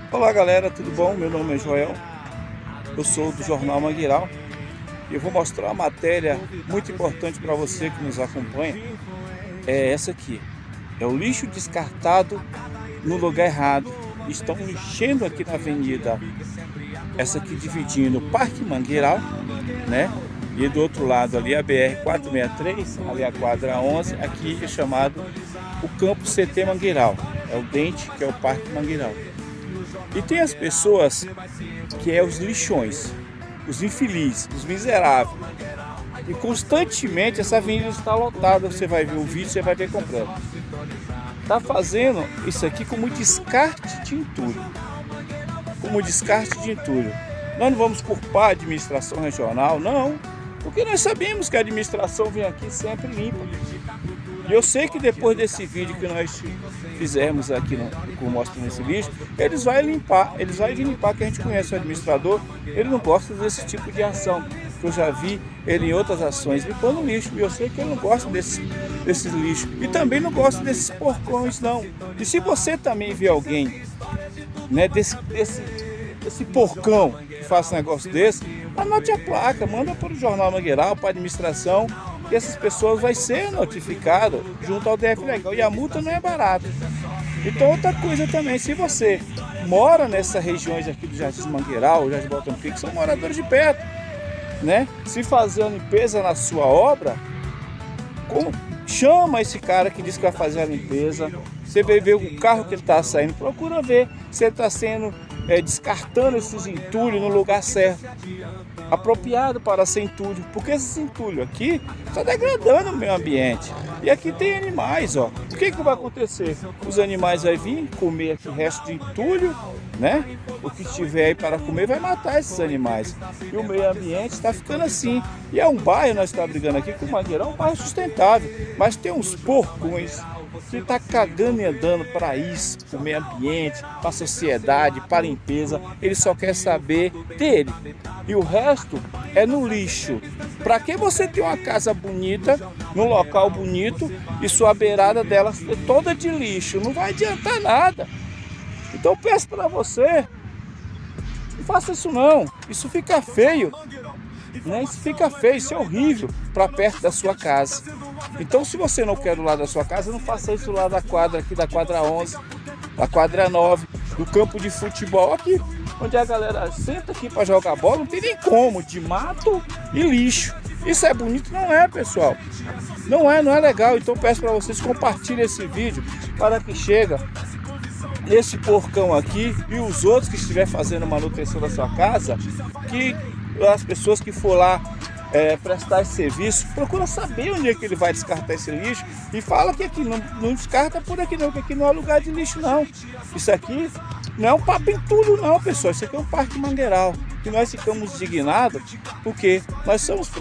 Olá galera, tudo bom? Meu nome é Joel, eu sou do Jornal Mangueiral e eu vou mostrar uma matéria muito importante para você que nos acompanha. É essa aqui, é o lixo descartado no lugar errado. Estão enchendo aqui na avenida, essa aqui dividindo o Parque Mangueiral, né? E do outro lado ali a BR-463, ali a quadra 11, aqui é chamado o Campo CT Mangueiral, é o Dente, que é o Parque Mangueiral. E tem as pessoas que é os lixões, os infelizes, os miseráveis. E constantemente essa avenida está lotada, você vai ver o vídeo, você vai ver comprando. Está fazendo isso aqui como descarte de entulho. Como descarte de entulho. Nós não vamos culpar a administração regional, não. Porque nós sabemos que a administração vem aqui sempre limpa. E eu sei que depois desse vídeo que nós fizermos aqui, mostrando esse lixo, eles vão vir limpar, que a gente conhece o administrador, ele não gosta desse tipo de ação. Eu já vi ele em outras ações limpando lixo, e eu sei que ele não gosta desses lixos. E também não gosta desses porcões, não. E se você também vê alguém, né, desse porcão que faz um negócio desse, anote a placa, manda para o Jornal Mangueiral, para a administração, que essas pessoas vão ser notificadas junto ao DF Legal. E a multa não é barata. Então outra coisa também, se você mora nessas regiões aqui do Jardim Mangueiral, Jardim Botão Pico, são moradores de perto, né? Se fazer a limpeza na sua obra, chama esse cara que diz que vai fazer a limpeza. Você vai ver o carro que ele está saindo, procura ver se ele está sendo descartando esses entulhos no lugar certo, apropriado para ser entulho, porque esse entulho aqui está degradando o meio ambiente. E aqui tem animais, ó. O que vai acontecer? Os animais vão vir comer aqui o resto de entulho, né? O que tiver aí para comer vai matar esses animais. E o meio ambiente está ficando assim. E é um bairro, nós estamos brigando aqui com o Mangueirão, um bairro sustentável, mas tem uns porcões que está cagando e andando para isso, para o meio ambiente, para a sociedade, para a limpeza. Ele só quer saber dele. E o resto é no lixo. Para que você ter uma casa bonita, num local bonito, e sua beirada dela ser toda de lixo? Não vai adiantar nada. Então eu peço para você, não faça isso não. Isso fica feio. Né? Isso fica feio, isso é horrível para perto da sua casa. Então se você não quer do lado da sua casa, não faça isso lá da quadra aqui, da quadra 11, da quadra 9, do campo de futebol aqui, onde a galera senta aqui para jogar bola, não tem nem como, de mato e lixo. Isso é bonito? Não é, pessoal. Não é legal. Então peço para vocês compartilhem esse vídeo para que chegue esse porcão aqui e os outros que estiver fazendo manutenção da sua casa, que as pessoas que for lá prestar esse serviço, procura saber onde é que ele vai descartar esse lixo e fala que aqui não descarta por aqui não, que aqui não é lugar de lixo não. Isso aqui não é um papo entulho não, pessoal, isso aqui é um Parque Mangueiral. E nós ficamos indignados porque nós somos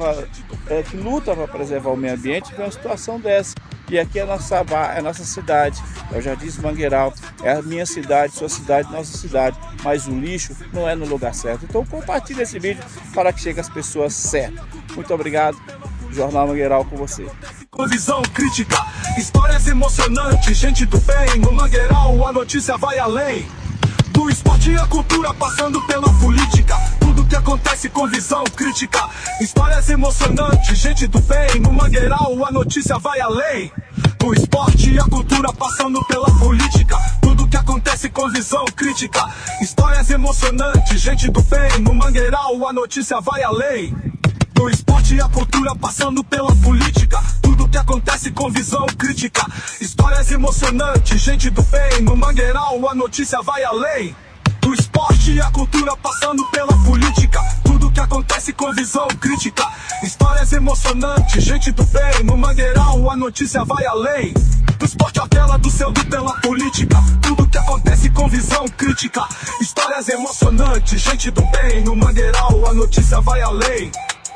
que lutam para preservar o meio ambiente com uma situação dessa. E aqui é a nossa cidade, é o Jardim Mangueiral, é a minha cidade, sua cidade, nossa cidade, mas o lixo não é no lugar certo. Então compartilhe esse vídeo para que chegue às pessoas certas. Muito obrigado, Jornal Mangueiral com você. Com visão crítica, histórias emocionantes, gente do bem, no Mangueiral a notícia vai além. Do esporte e a cultura, passando pela política, tudo que acontece com visão crítica. Histórias emocionantes, gente do bem, no Mangueiral a notícia vai além. Do esporte e a cultura, passando pela política, tudo que acontece com visão crítica. Histórias emocionantes, gente do bem, no Mangueiral a notícia vai além. Do esporte e a cultura, passando pela política, tudo que acontece com visão crítica. Histórias emocionantes, gente do bem, no Mangueiral a notícia vai além. Do esporte e a cultura, passando pela política, tudo que acontece com visão crítica. Histórias emocionantes, gente do bem, no Mangueiral a notícia vai além. Do esporte à tela, do céu pela política, tudo que acontece com visão crítica. Histórias emocionantes, gente do bem, no Mangueiral a notícia vai além.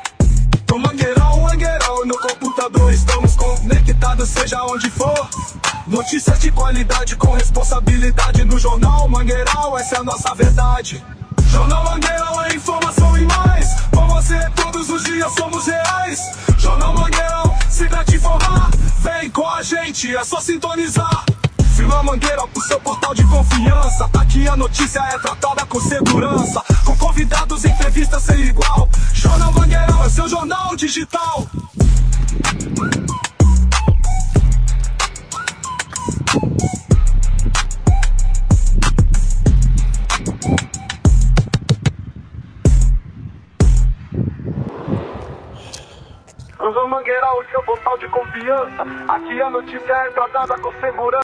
No Mangueiral, no computador estamos conectados, seja onde for. Notícias de qualidade com responsabilidade no Jornal Mangueiral, essa é a nossa verdade. Jornal Mangueiral é informação e mais, com você todos os dias somos reais. Jornal Mangueiral, se pra te informar, vem com a gente, é só sintonizar. Vila Mangueira, o seu portal de confiança, aqui a a notícia é tratada com segurança, com convidados, entrevistas sem igual. Jornal Mangueirão é seu jornal digital. Jornal Mangueirão, o seu portal de confiança. Aqui a notícia é tratada com segurança.